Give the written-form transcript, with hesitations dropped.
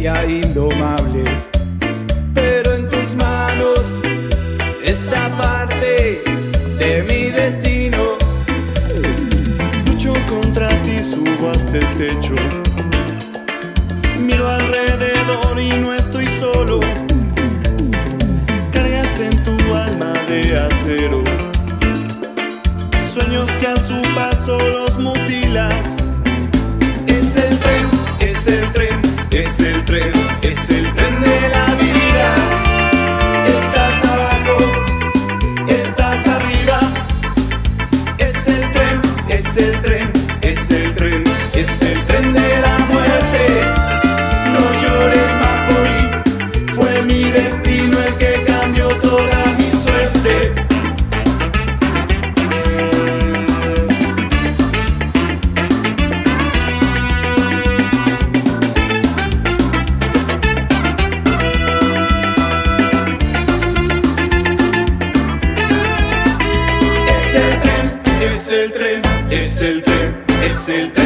bestia indomable, pero en tus manos esta parte de mi destino. Lucho contra ti, subo hasta el techo, miro alrededor y no estoy solo. Cargas en tu alma de acero, sueños que a su paso los mutilas. Es el tren, es el tren, es el tren, es el tren de la vida. Estás abajo, estás arriba. Es el tren, es el tren, es el tren, es el tren de la muerte. No llores más por mí, fue mi destino el que cambió toda mi suerte. Es el tren, es el tren, es el tren, es el tren.